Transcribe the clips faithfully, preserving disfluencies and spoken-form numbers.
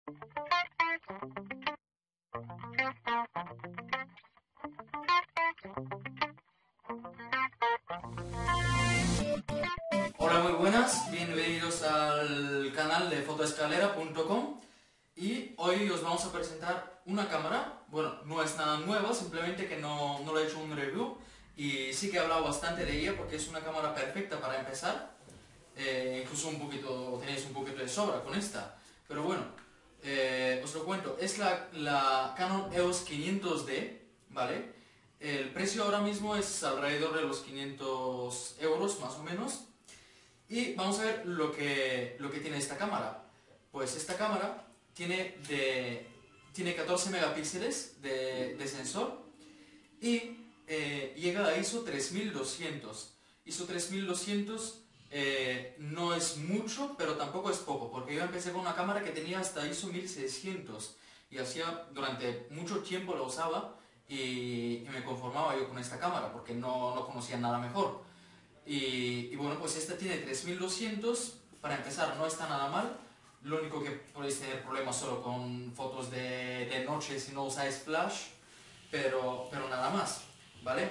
Hola, muy buenas, bienvenidos al canal de fotoescalera punto com y hoy os vamos a presentar una cámara. Bueno, no es nada nueva, simplemente que no, no le he hecho un review y sí que he hablado bastante de ella porque es una cámara perfecta para empezar. Eh, incluso un poquito, tenéis un poquito de sobra con esta, pero bueno, eh, os lo cuento. Es la, la Canon E O S quinientos D, ¿vale? El precio ahora mismo es alrededor de los quinientos euros más o menos. Y vamos a ver lo que, lo que tiene esta cámara. Pues esta cámara tiene, de, tiene catorce megapíxeles de, de sensor y eh, llega a ISO tres mil doscientos. ISO tres mil doscientos eh, no es mucho, pero tampoco es poco, porque yo empecé con una cámara que tenía hasta ISO mil seiscientos y hacía, durante mucho tiempo la usaba y, y me conformaba yo con esta cámara, porque no, no conocía nada mejor. Y, y bueno, pues esta tiene tres mil doscientos, para empezar no está nada mal. Lo único que podéis tener problemas solo con fotos de, de noche si no usáis flash, pero, pero nada más, ¿vale?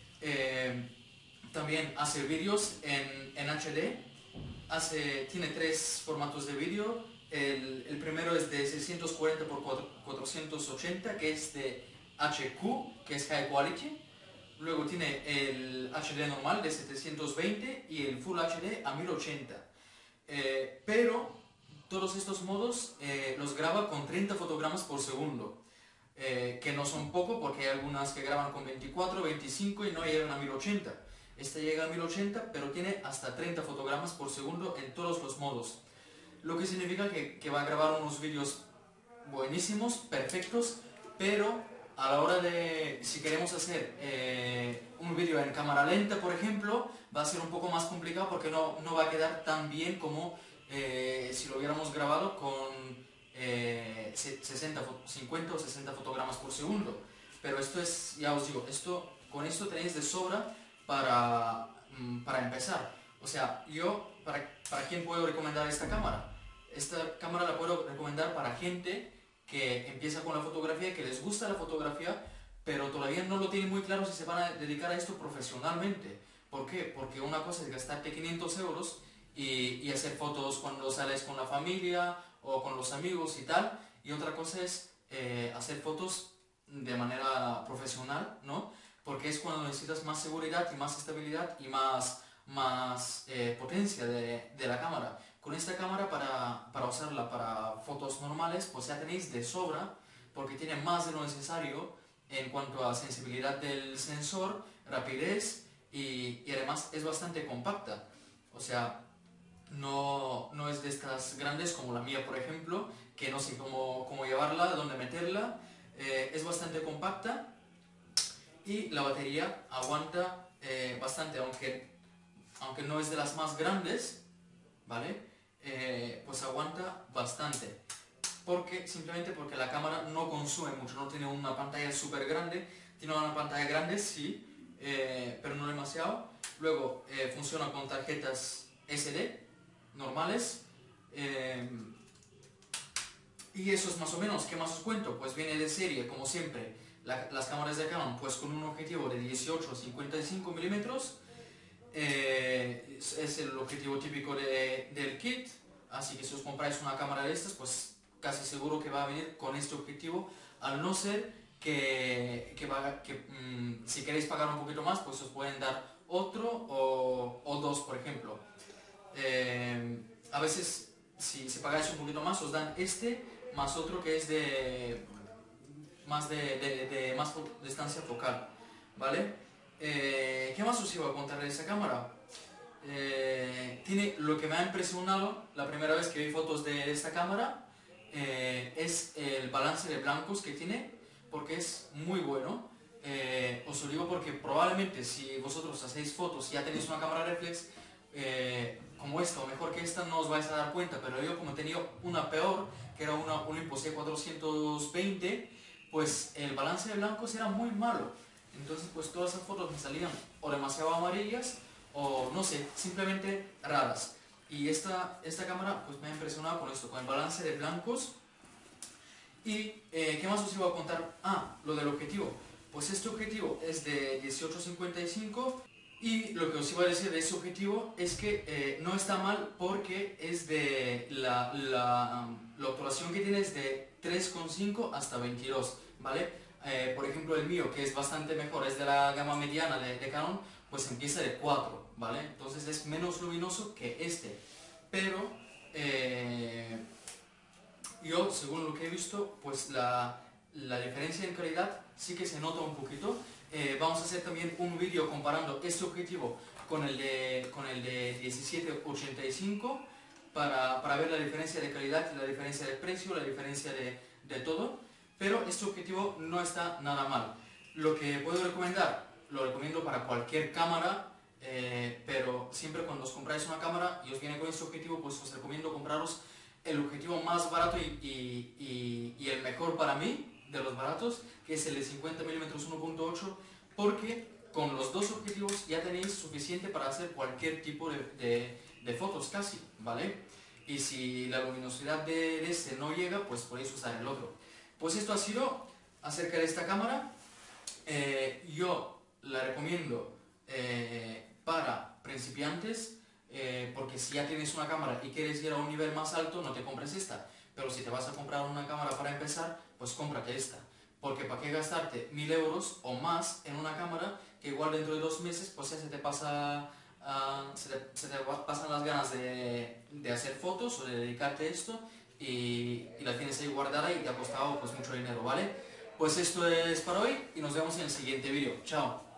Eh, también hace vídeos en, en H D, hace, tiene tres formatos de vídeo. El, el primero es de seiscientos cuarenta por cuatrocientos ochenta, que es de H Q, que es High Quality. Luego tiene el H D normal de setecientos veinte y el Full H D a mil ochenta. Eh, pero todos estos modos eh, los graba con treinta fotogramas por segundo, eh, que no son poco porque hay algunas que graban con veinticuatro, veinticinco y no llegan a mil ochenta. Esta llega a mil ochenta, pero tiene hasta treinta fotogramas por segundo en todos los modos. Lo que significa que, que va a grabar unos vídeos buenísimos, perfectos, pero a la hora de, si queremos hacer eh, un vídeo en cámara lenta, por ejemplo, va a ser un poco más complicado porque no, no va a quedar tan bien como eh, si lo hubiéramos grabado con eh, sesenta, cincuenta o sesenta fotogramas por segundo. Pero esto es, ya os digo, esto, con esto tenéis de sobra para, para empezar. O sea, yo, ¿para, para quién puedo recomendar esta cámara? Esta cámara la puedo recomendar para gente que empieza con la fotografía, que les gusta la fotografía, pero todavía no lo tienen muy claro si se van a dedicar a esto profesionalmente. ¿Por qué? Porque una cosa es gastarte quinientos euros y, y hacer fotos cuando sales con la familia o con los amigos y tal, y otra cosa es eh, hacer fotos de manera profesional, ¿no? Porque es cuando necesitas más seguridad y más estabilidad y más, más eh, potencia de, de la cámara. Con esta cámara, para, para usarla para fotos normales, pues ya tenéis de sobra, porque tiene más de lo necesario en cuanto a sensibilidad del sensor, rapidez y, y además es bastante compacta. O sea, no, no es de estas grandes como la mía, por ejemplo, que no sé cómo, cómo llevarla, dónde meterla. Eh, es bastante compacta y la batería aguanta eh, bastante, aunque, aunque no es de las más grandes, ¿vale? Eh, pues aguanta bastante, porque simplemente porque la cámara no consume mucho, no tiene una pantalla súper grande, tiene una pantalla grande sí, eh, pero no demasiado. Luego eh, funciona con tarjetas S D normales, eh, y eso es más o menos. ¿Qué más os cuento? Pues viene de serie, como siempre, la, las cámaras de Canon, pues con un objetivo de dieciocho a cincuenta y cinco milímetros. Eh, es, es el objetivo típico de, del kit, así que si os compráis una cámara de estas, pues casi seguro que va a venir con este objetivo, al no ser que, que, va, que mmm, si queréis pagar un poquito más, pues os pueden dar otro o, o dos, por ejemplo. Eh, a veces, si, si pagáis un poquito más, os dan este más otro que es de más de, de, de más distancia focal, ¿vale? Eh, ¿Qué más os iba a contar de esa cámara? Eh, tiene lo que me ha impresionado la primera vez que vi fotos de esta cámara, eh, es el balance de blancos que tiene, porque es muy bueno. Eh, os lo digo porque probablemente si vosotros hacéis fotos y ya tenéis una cámara reflex eh, como esta o mejor que esta, no os vais a dar cuenta, pero yo como he tenido una peor, que era una Olympus C cuatrocientos veinte, pues el balance de blancos era muy malo. Entonces pues todas esas fotos me salían o demasiado amarillas o no sé, simplemente raras. Y esta, esta cámara pues me ha impresionado con esto, con el balance de blancos ¿Y eh, qué más os iba a contar? Ah, lo del objetivo. Pues este objetivo es de dieciocho cincuenta y cinco y lo que os iba a decir de ese objetivo es que eh, no está mal porque es de la, la, la obturación que tiene es de tres coma cinco hasta veintidós, ¿vale? Eh, por ejemplo el mío, que es bastante mejor, es de la gama mediana de, de Canon, pues empieza de cuatro, ¿vale? Entonces es menos luminoso que este, pero eh, yo, según lo que he visto, pues la, la diferencia en calidad sí que se nota un poquito. Eh, vamos a hacer también un vídeo comparando este objetivo con el de, con el de diecisiete ochenta y cinco para, para ver la diferencia de calidad, la diferencia de precio, la diferencia de, de todo, pero este objetivo no está nada mal. Lo que puedo recomendar, lo recomiendo para cualquier cámara, eh, pero siempre cuando os compráis una cámara y os viene con este objetivo, pues os recomiendo compraros el objetivo más barato y, y, y, y el mejor para mí, de los baratos, que es el de cincuenta milímetros uno punto ocho, porque con los dos objetivos ya tenéis suficiente para hacer cualquier tipo de, de, de fotos casi, ¿vale? Y si la luminosidad de, de este no llega, pues podéis usar el otro. Pues esto ha sido acerca de esta cámara. Eh, yo la recomiendo eh, para principiantes, eh, porque si ya tienes una cámara y quieres ir a un nivel más alto, no te compres esta. Pero si te vas a comprar una cámara para empezar, pues cómprate esta. Porque para qué gastarte mil euros o más en una cámara que igual dentro de dos meses pues ya se te pasa, uh, se, te, se te pasan las ganas de, de hacer fotos o de dedicarte a esto y, y la tienes ahí guardada y te ha costado pues mucho dinero, ¿vale? Pues esto es para hoy y nos vemos en el siguiente vídeo. Chao.